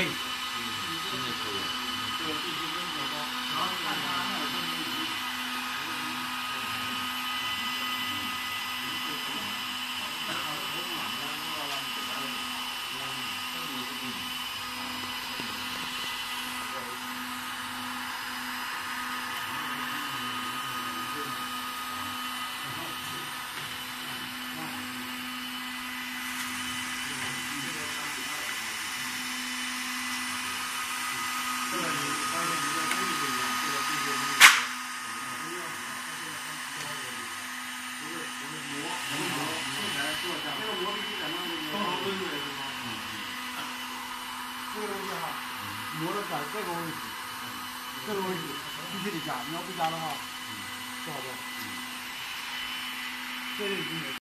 可以。 真的可以。 这个必须跟手工，然后看它那有分离。这个你发现你的东西不一样，这个必须这个膜必须在那里。多少温度也是吗？这个东西哈，膜的在这个位置，这个位置必须得加，你要不加的话，不好做。这个已经有。